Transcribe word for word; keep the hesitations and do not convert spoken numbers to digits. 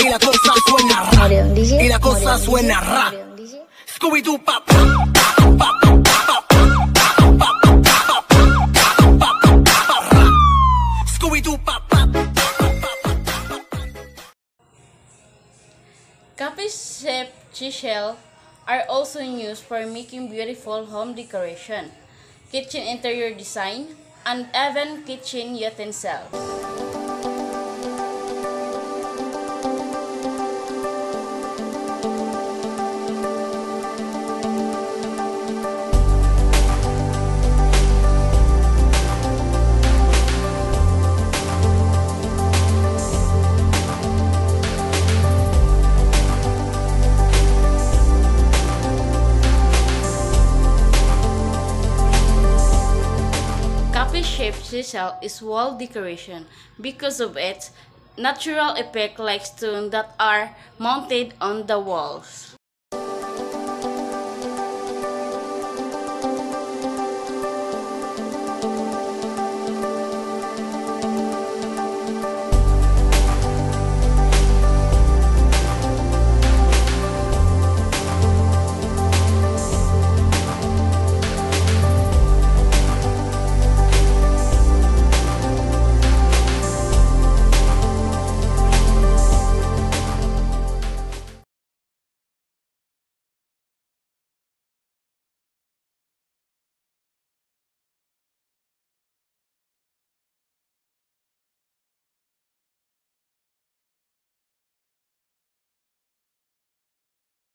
y la cosa suena ra, y la cosa suena ra. Scooby-Doo pap, Scooby-Doo pap. Capiz-shaped seashells are also used for making beautiful home decoration, kitchen interior design, and even kitchen utensils. Capiz-shaped seashell is wall decoration because of its natural effect like stones that are mounted on the walls.